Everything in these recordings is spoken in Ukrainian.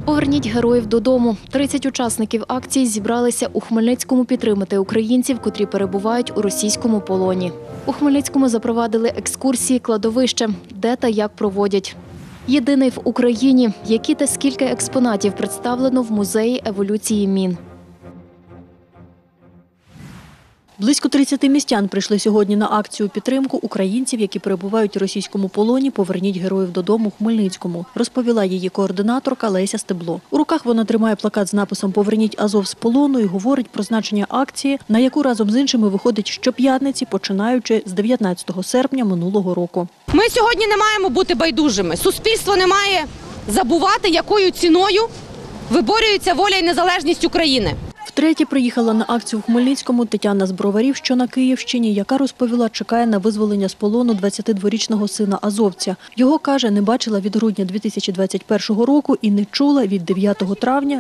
Поверніть героїв додому. 30 учасників акції зібралися у Хмельницькому підтримати українців, котрі перебувають у російському полоні. У Хмельницькому запровадили екскурсії кладовище, де та як проводять. Єдиний в Україні, які та скільки експонатів представлено в музеї еволюції мін. Близько 30 містян прийшли сьогодні на акцію підтримку українців, які перебувають у російському полоні «Поверніть героїв додому» у Хмельницькому, розповіла її координаторка Леся Стебло. У руках вона тримає плакат з написом «Поверніть Азов з полону» і говорить про значення акції, на яку разом з іншими виходить щоп'ятниці, починаючи з 19 серпня минулого року. Ми сьогодні не маємо бути байдужими. Суспільство не має забувати, якою ціною виборюється воля і незалежність України. Втретє приїхала на акцію в Хмельницькому Тетяна з Броварів, що на Київщині, яка розповіла, чекає на визволення з полону 22-річного сина азовця. Його, каже, не бачила від грудня 2021 року і не чула від 9 травня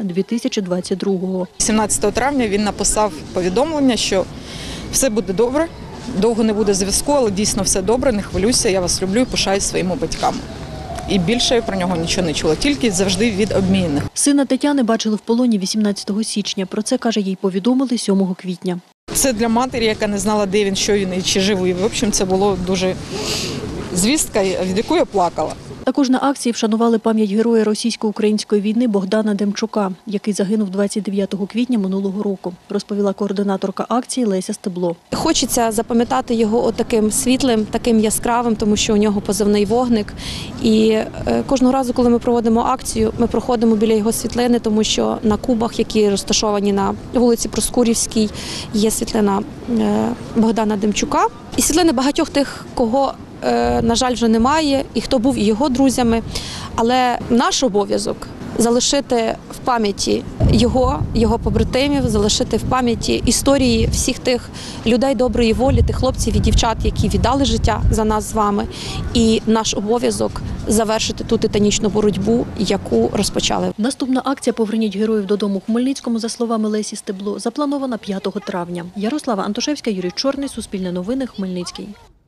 2022. 17 травня він написав повідомлення, що все буде добре, довго не буде зв'язку, але дійсно все добре, не хвилюйся, я вас люблю і пишаюсь своїми батьками. І більше я про нього нічого не чула, тільки завжди від обмінених. Сина Тетяни бачили в полоні 18 січня. Про це, каже, їй повідомили 7 квітня. Це для матері, яка не знала, де він, що він і чи живий. В общем, це було дуже звістка, від якої я плакала. Також на акції вшанували пам'ять героя російсько-української війни Богдана Демчука, який загинув 29 квітня минулого року, розповіла координаторка акції Леся Стебло. Хочеться запам'ятати його таким світлим, таким яскравим, тому що у нього позивний «Вогник». І кожного разу, коли ми проводимо акцію, ми проходимо біля його світлини, тому що на кубах, які розташовані на вулиці Проскурівській, є світлина Богдана Демчука. І світлини багатьох тих, кого, на жаль, вже немає, і хто був і його друзями. Але наш обов'язок – залишити в пам'яті його побратимів, залишити в пам'яті історії всіх тих людей доброї волі, тих хлопців і дівчат, які віддали життя за нас з вами. І наш обов'язок – завершити ту титанічну боротьбу, яку розпочали. Наступна акція «Поверніть героїв додому» у Хмельницькому, за словами Лесі Стебло, запланована 5 травня. Ярослава Антошевська, Юрій Чорний, Суспільне новини, Хмельницький.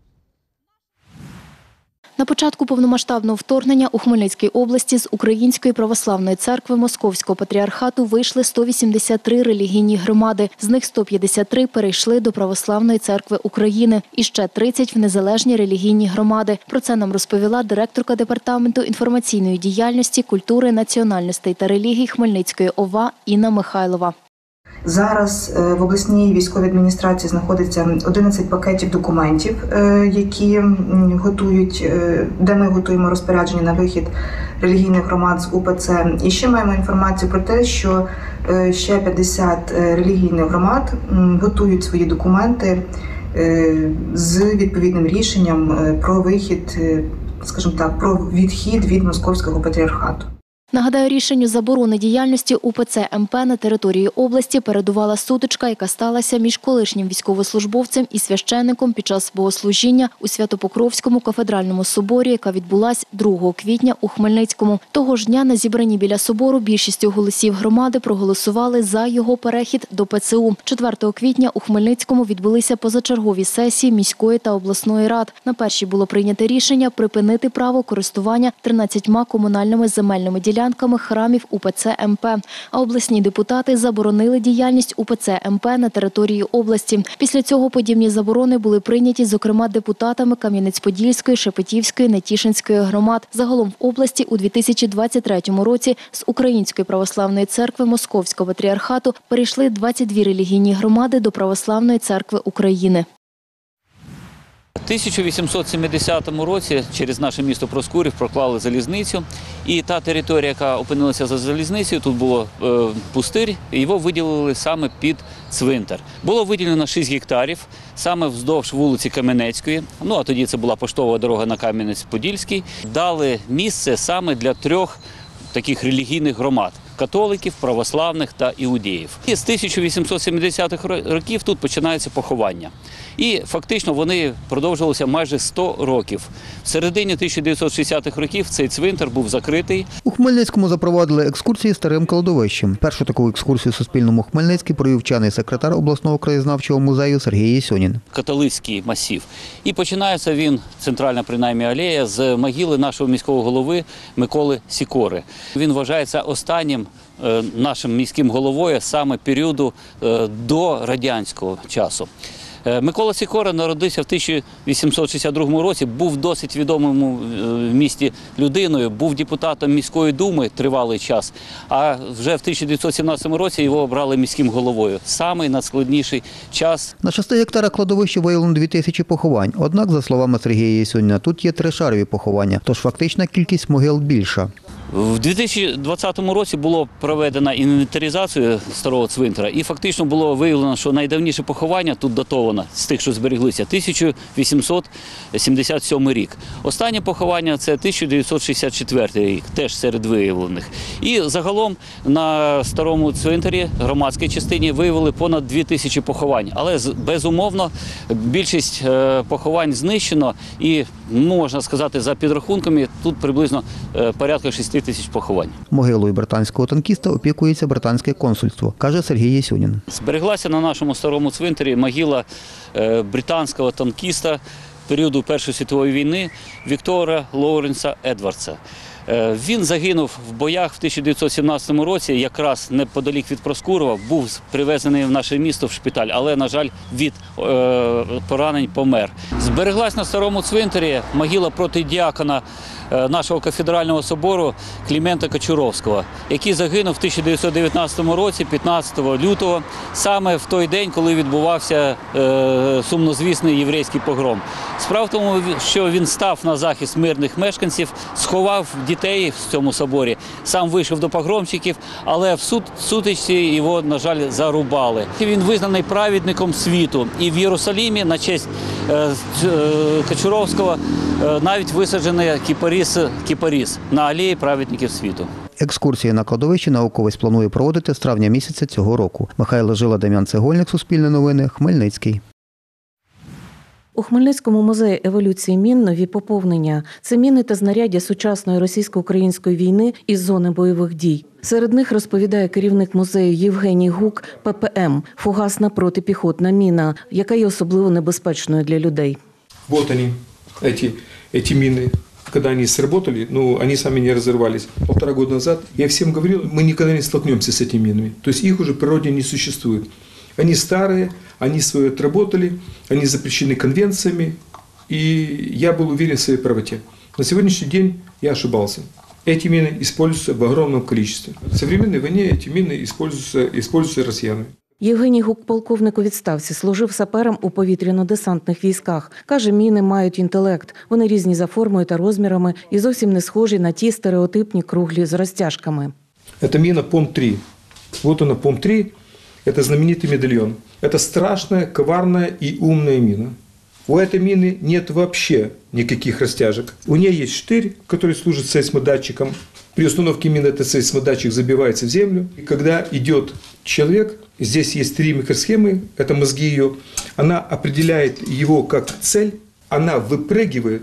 На початку повномасштабного вторгнення у Хмельницькій області з Української православної церкви Московського патріархату вийшли 183 релігійні громади. З них 153 перейшли до Православної церкви України і ще 30 в незалежні релігійні громади. Про це нам розповіла директорка Департаменту інформаційної діяльності, культури, національностей та релігій Хмельницької ОВА Інна Михайлова. Зараз в обласній військовій адміністрації знаходиться 11 пакетів документів, які готують, де ми готуємо розпорядження на вихід релігійних громад з УПЦ. І ще маємо інформацію про те, що ще 50 релігійних громад готують свої документи з відповідним рішенням про вихід, скажімо так, про відхід від Московського патріархату. Нагадаю, рішенню заборони діяльності УПЦ МП на території області передувала сутичка, яка сталася між колишнім військовослужбовцем і священником під час богослужіння у Свято-Покровському кафедральному соборі, яка відбулась 2 квітня у Хмельницькому. Того ж дня на зібранні біля собору більшістю голосів громади проголосували за його перехід до ПЦУ. 4 квітня у Хмельницькому відбулися позачергові сесії міської та обласної рад. На першій було прийнято рішення припинити право користування 13 комунальними земельними ділянками храмів УПЦ МП, а обласні депутати заборонили діяльність УПЦ МП на території області. Після цього подібні заборони були прийняті, зокрема, депутатами Кам'янець-Подільської, Шепетівської, Нетішинської громад. Загалом в області у 2023 році з Української православної церкви Московського патріархату перейшли 22 релігійні громади до Православної церкви України. У 1870 році через наше місто Проскурів проклали залізницю, і та територія, яка опинилася за залізницею, тут було пустир, його виділили саме під цвинтар. Було виділено 6 гектарів саме вздовж вулиці Кам'янецької, а тоді це була поштова дорога на Кам'янець-Подільський. Дали місце саме для 3 таких релігійних громад. католиків, православних та іудеїв. І з 1870-х років тут починаються поховання. І фактично вони продовжувалися майже 100 років. В середині 1960-х років цей цвинтар був закритий. У Хмельницькому запровадили екскурсії старим кладовищем. Першу таку екскурсію Суспільному Хмельницький провів вчений секретар обласного краєзнавчого музею Сергій Єсьонін. Католицький масив. І починається він, центральна принаймні алея, з могили нашого міського голови Миколи Сікори. Він вважається останнім нашим міським головою саме періоду до радянського часу. Микола Сікора народився в 1862 році, був досить відомим в місті людиною, був депутатом міської думи тривалий час, а вже в 1917 році його обрали міським головою. Самий найскладніший час. На 6 гектарах кладовища виявлено 2000 поховань. Однак, за словами Сергія Єсьоніна, тут є тришарові поховання, тож фактична кількість могил більша. В 2020 році було проведено інвентаризацію старого цвинтара і фактично було виявлено, що найдавніше поховання тут датовано з тих, що збереглися, 1877 рік. Останнє поховання – це 1964 рік, теж серед виявлених. І загалом на старому цвинтарі, громадській частині, виявили понад 2000 поховань. Але безумовно більшість поховань знищено і, можна сказати, за підрахунками, тут приблизно порядка 6 тисяч поховань. Могилою британського танкіста опікується британське консульство, каже Сергій Єсьонін. Збереглася на нашому старому цвинтарі могила британського танкіста періоду Першої світової війни Віктора Лоуренса Едвардса. Він загинув в боях в 1917 році, якраз неподалік від Проскурова, був привезений в наше місто в шпиталь, але, на жаль, від поранень помер. Збереглась на старому цвинтарі могила протидіакона нашого кафедрального собору Клімента Кочуровського, який загинув в 1919 році, 15 лютого, саме в той день, коли відбувався сумнозвісний єврейський погром. Справа в тому, що він став на захист мирних мешканців, сховав дітей в цьому соборі, сам вийшов до погромщиків, але в сутичці його, на жаль, зарубали. Він визнаний праведником світу. І в Єрусалимі на честь Кочуровського навіть висаджений кіпаріс на алеї праведників світу. Екскурсії на кладовищі науковець планує проводити з травня місяця цього року. Михайло Жила, Дем'ян Цегольник, Суспільне новини, Хмельницький. У Хмельницькому музеї еволюції мін нові поповнення. Це міни та знаряддя сучасної російсько-української війни із зони бойових дій. Серед них, розповідає керівник музею Євгеній Гук, ППМ – фугасна протипіхотна міна, яка є особливо небезпечною для людей. Вот они, эти мины. Когда они сработали, они сами не разорвались. 1,5 года назад я всем говорил, мы никогда не столкнемся с этими минами. То есть их уже в природе не существует. Они старые, они свое отработали, они запрещены конвенциями, и я был уверен в своей правоте. На сегодняшний день я ошибался. Эти мины используются в огромном количестве. В современной войне эти мины используются россиянами. Євгеній Гук, полковник у відставці, служив сапером у повітряно-десантних військах. Каже, міни мають інтелект. Вони різні за формою та розмірами і зовсім не схожі на ті стереотипні круглі з розтяжками. Это мина ПОМ-3. Вот она, ПОМ-3. Это знаменитый медальон. Это страшная, коварная и умная мина. У этой мины нет вообще никаких растяжек. У нее есть штырь, который служит сейсмодатчиком. При установке мины этот сейсмодатчик забивается в землю. И когда идет человек, здесь есть 3 микросхемы, это мозги ее, она определяет его как цель, она выпрыгивает.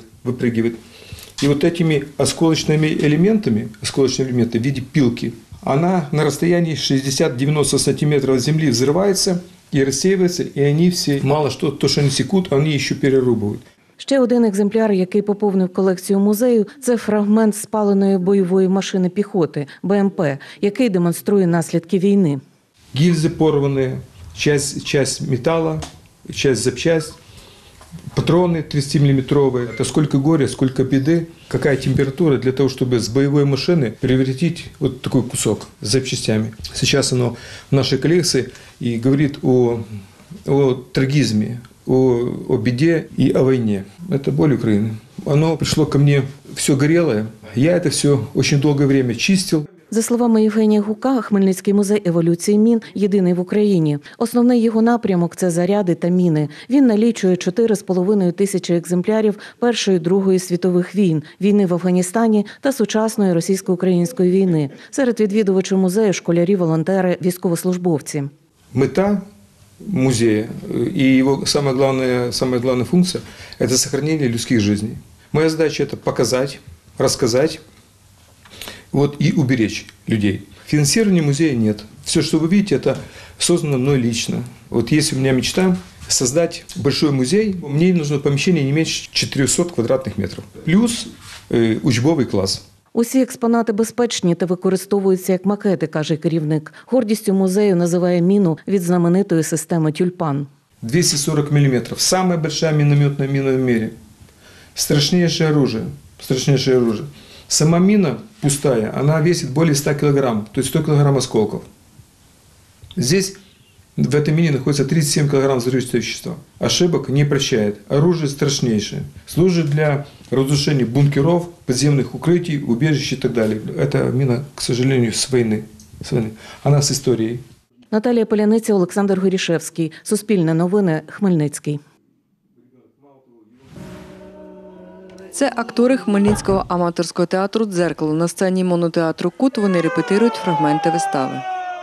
И вот этими осколочными элементами в виде пилки, она на расстоянии 60-90 сантиметров от земли взрывается и рассеивается, и они все, мало что, то, что они секут, они еще перерубывают. Ще один екземпляр, який поповнив колекцію музею – це фрагмент спаленої бойової машини піхоти – БМП, який демонструє наслідки війни. Гильзы порванные, часть металла, часть запчасть, патроны 30-миллиметровые. Это сколько горя, сколько беды, какая температура для того, чтобы с боевой машины превратить вот такой кусок с запчастями. Сейчас оно в нашей коллекции и говорит о трагизме, о беде и о войне. Это боль Украины. Оно пришло ко мне все горелое. Я это все очень долгое время чистил. За словами Євгенія Гука, Хмельницький музей еволюції мін єдиний в Україні. Основний його напрямок – це заряди та міни. Він налічує 4,5 тисячі екземплярів Першої, Другої світових війн, війни в Афганістані та сучасної російсько-української війни. Серед відвідувачів музею – школярі, волонтери, військовослужбовці. Мета музея и его самая главная функция – это сохранение людских жизней. Моя задача – это показать, рассказать и уберечь людей. Финансирования музея нет. Все, что вы видите, это создано мной лично. Есть у меня мечта создать большой музей, мне нужно помещение не меньше 400 квадратных метров. Плюс учбовый класс. Усі експонати безпечні та використовуються як макети, каже керівник. Гордістю музею називає міну від знаменитої системи «Тюльпан». 240 миллиметров. Самая большая минометная мина в мире. Страшнейшее оружие. Сама мина пустая, она весит более 100 килограмм, то есть 100 килограмм осколков. Здесь в этой мине находится 37 килограмм взрывчатого вещества. Ошибок не прощает. Оружие страшнейшее. Служит для разрушения бункеров, подземных укрытий, убежищ и так далее. Это мина, к сожалению, с войны. Она с историей. Наталія Поляниця, Олександр Горішевський. Суспільне новини. Хмельницький. Це актори Хмельницького аматорського театру «Дзеркало». На сцені монотеатру «Кут» вони репетирують фрагменти вистави.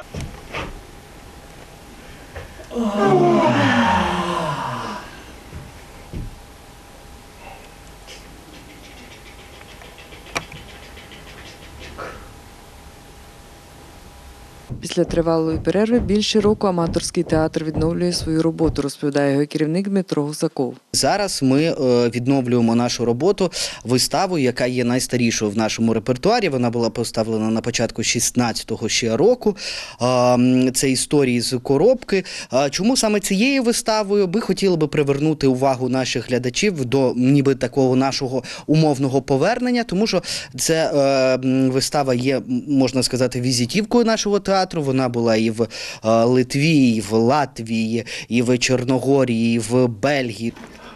Після тривалої перерви більше року аматорський театр відновлює свою роботу, розповідає його керівник Дмитро Гусаков. Зараз ми відновлюємо нашу роботу, виставу, яка є найстарішою в нашому репертуарі. Вона була поставлена на початку 16-го ще року. Це історії з коробки. Чому саме цією виставою? Ми хотіли би привернути увагу наших глядачів до ніби такого нашого умовного повернення, тому що це вистава є, можна сказати, візитівкою нашого театру. Вона була і в Литві, і в Латвії, і в Чорногорії, і в Бельгії.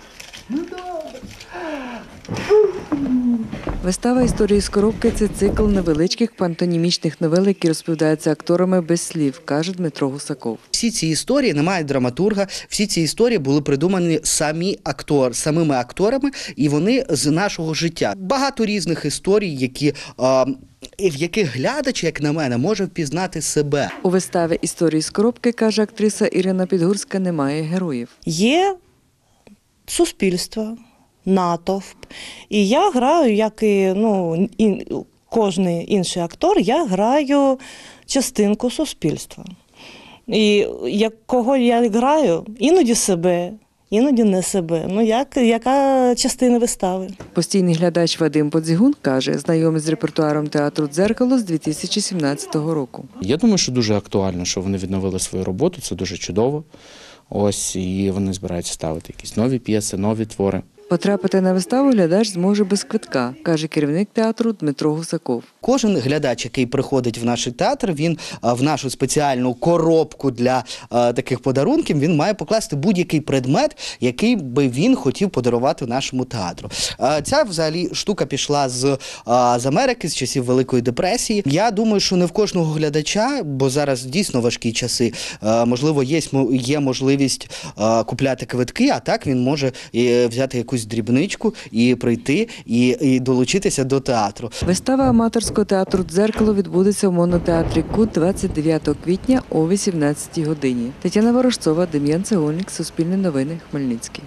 Вистава «Історії з коробки» – це цикл невеличких пантонімічних новел, які розповідаються акторами без слів, каже Дмитро Гусаков. Всі ці історії, немає драматурга, всі ці історії були придумані самими акторами, і вони з нашого життя. Багато різних історій, в яких глядач, як на мене, може впізнати себе. У виставі «Історії з коробки», каже актриса Ірина Підгурська, немає героїв. Є суспільство, натовп. І я граю, як і кожен інший актор, я граю частинку суспільства. І кого я граю, іноді себе, іноді не себе. Яка частина вистави. Постійний глядач Вадим Подзігун каже, знайомий з репертуаром театру «Дзеркало» з 2017 року. Я думаю, що дуже актуально, що вони відновили свою роботу, це дуже чудово. І вони збираються ставити якісь нові п'єси, нові твори. Потрапити на виставу глядач зможе без квитка, каже керівник театру Дмитро Гусаков. Кожен глядач, який приходить в наш театр, він в нашу спеціальну коробку для таких подарунків, він має покласти будь-який предмет, який би він хотів подарувати нашому театру. Ця взагалі штука пішла з Америки, з часів Великої депресії. Я думаю, що не в кожного глядача, бо зараз дійсно важкі часи, можливо, є можливість купляти квитки, а так він може взяти якусь дрібничку і прийти, і долучитися до театру. Вистава аматорського театру «Дзеркало» відбудеться в монотеатрі «Кут» 29 квітня о 18 годині. Тетяна Ворожцова, Дем'ян Цегольник, Суспільне новини, Хмельницький.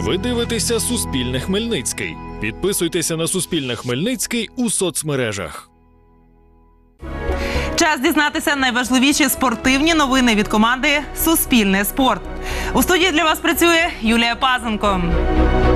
Ви дивитеся «Суспільне Хмельницький». Підписуйтеся на «Суспільне Хмельницький» у соцмережах. Час дізнатися найважливіші спортивні новини від команди «Суспільне спорт». У студії для вас працює Юлія Пазенко.